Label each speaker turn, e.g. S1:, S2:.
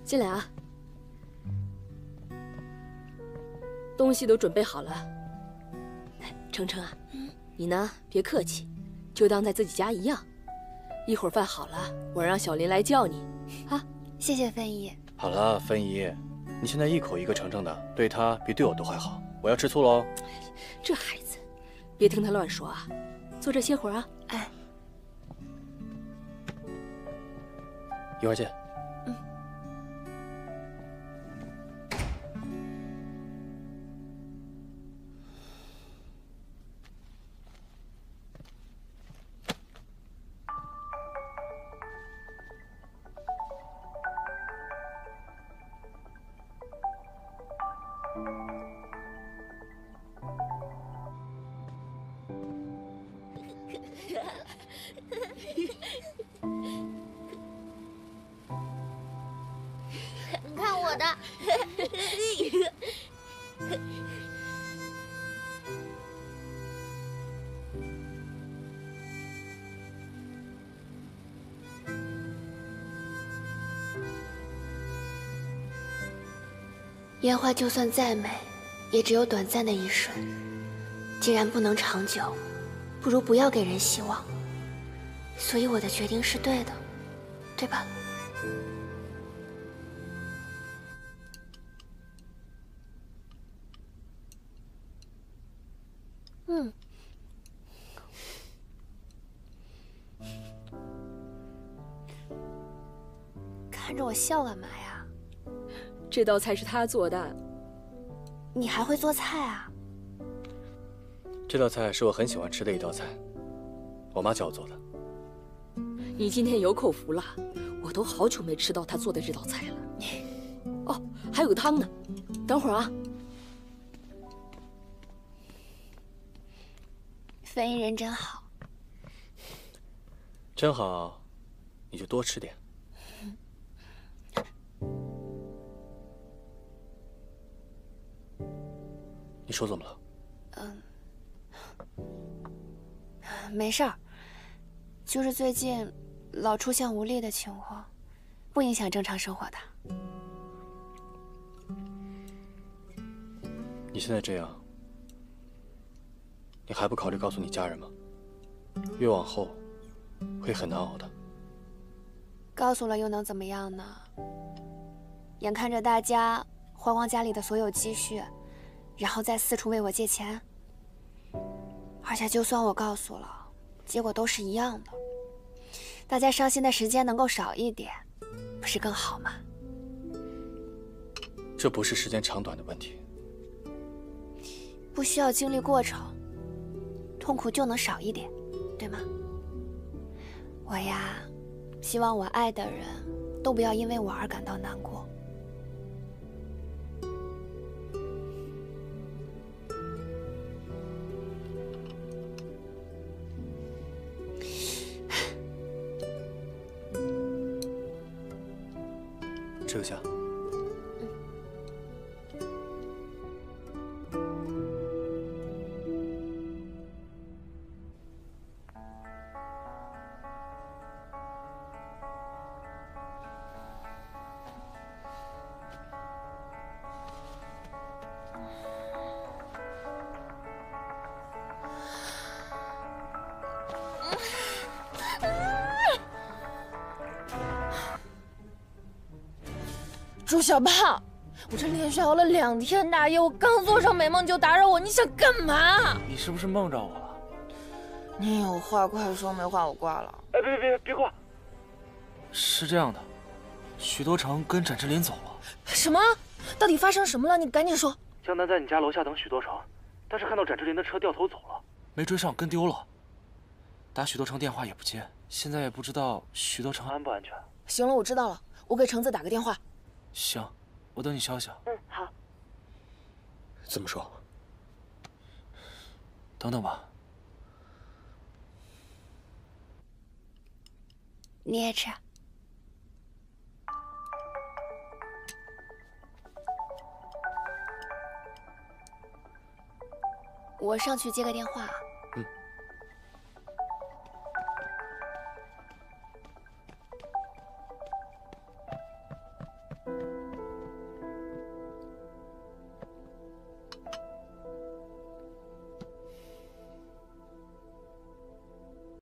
S1: 进来啊，东西都准备好了。程程啊，你呢别客气，就当在自己家一样。一会儿饭好了，我让小林来叫你，啊。
S2: 谢谢芬姨。
S3: 好了，芬姨，你现在一口一个程程的，对他比对我都还好。我要吃醋喽。
S1: 这孩子，别听他乱说啊。坐这歇会儿啊。
S2: 哎，
S3: 一会儿见。
S4: 你看我的。
S2: 烟花就算再美，也只有短暂的一瞬。既然不能长久，不如不要给人希望。所以我的决定是对的，对吧？嗯。看着我笑干嘛呀？
S1: 这道菜是他做的。
S2: 你还会做菜啊？
S3: 这道菜是我很喜欢吃的一道菜，我妈教我做的。
S1: 你今天有口福了，我都好久没吃到他做的这道菜了。哦，还有个汤呢，等会儿啊。
S2: 芬姨人真好。
S3: 真好，你就多吃点。你手怎么了？
S2: 没事儿，就是最近老出现无力的情况，不影响正常生活的。
S3: 你现在这样，你还不考虑告诉你家人吗？越往后，会很难熬的。
S2: 告诉了又能怎么样呢？眼看着大家花光家里的所有积蓄，然后再四处为我借钱。而且就算我告诉了，结果都是一样的。大家伤心的时间能够少一点，不是更好吗？
S3: 这不是时间长短的问题，
S2: 不需要经历过程，痛苦就能少一点，对吗？我呀，希望我爱的人都不要因为我而感到难过。
S3: 吃个虾。
S5: 朱小胖，我这连续熬了2天大夜，我刚做上美梦就打扰我，你想干嘛？
S6: 你是不是梦着我了？
S5: 你有话快说，没话我挂了。
S6: 哎，别挂！是这样的，许多成跟展志林走了。
S5: 什么？到底发生什么了？你赶紧说。
S6: 江南在你家楼下等许多成，但是看到展志林的车掉头走了，没追上，跟丢了。打许多成电话也不接，现在也不知道许多成安不安全。
S5: 行了，我知道了，我给橙子打个电话。
S6: 行，我等你消息。
S5: 好。
S3: 怎么说？
S6: 等等吧。
S2: 你也吃。我上去接个电话。